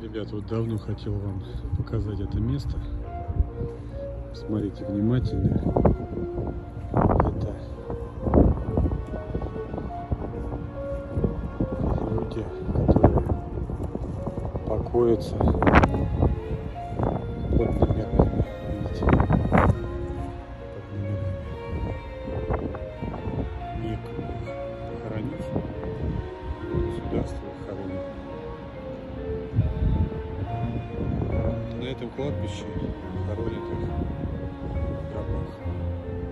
Ребят, вот давно хотел вам показать это место. Смотрите внимательно. Это люди, которые покоятся под номерами. Видите? Под номерами. Некому их похоронить. Государство их хоронит. На этом кладбище хоронят их в гробах.